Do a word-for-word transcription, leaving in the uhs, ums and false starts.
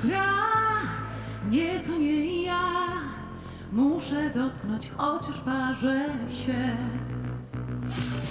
gra, nie, to nie ja. Muszę dotknąć, chociaż parzę się.